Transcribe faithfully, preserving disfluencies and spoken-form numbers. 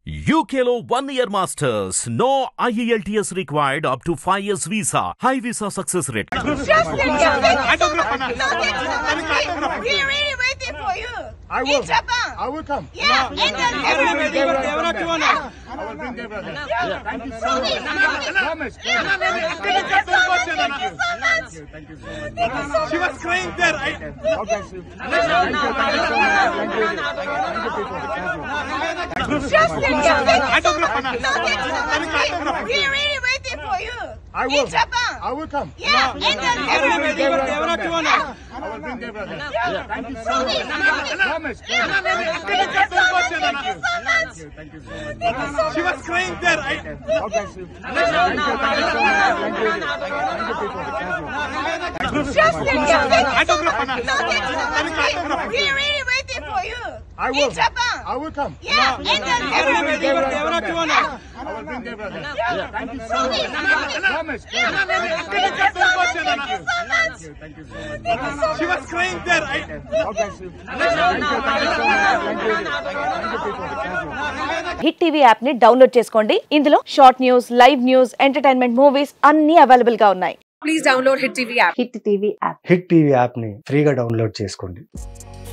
U K Lo one year masters. No I E L T S required up to five years visa. High visa success rate. Just take your autograph. No, we're really waiting for you. I will. In Japan. I will come. Yeah, No, and then I will bring everybody. Deborah. Deborah to honor. I will bring Deborah. Yeah. Thank you so much. Promise. Yeah, thank you so much. Thank you so much. Thank you so Thank you so much. She was crying there. I, God bless you. Thank you. Thank you. Thank you so much. Thank you. Thank you, people. Thank you. Just take your autograph. No, we're really waiting for you. I will. In Japan. I will come. Yeah, and then I will bring everybody. Deborah. Deborah to honor. I will bring Deborah. Yeah. Thank you so much. Promise. Thank you so much. Thank you so much. Thank you so much. Thank you so she much. was crying there. I, God bless you. Thank you. Thank you. Thank you so much. Thank you. Thank you, people. Thank you. Just take your autograph. No, we're really waiting for you. I will. In Japan. I will come. Yeah, and then Deborah, everybody. Deborah, Deborah to honor. I will bring Deborah. Yeah. Thank you so much. Promise. Thank you so much. Thank you so much. Thank you so much. Thank you so She much. was crying there. I, God bless you. Thank you. Thank you. Thank you so much. Thank you. Thank you, people. Thank you. Hit TV app ని download చేసుకోండి. ఇందులో short news, live news, entertainment movies అన్ని available గా ఉన్నాయి. Please download Hit T V app. Hit TV app. Hit TV యాప్ని ఫ్రీగా download చేసుకోండి.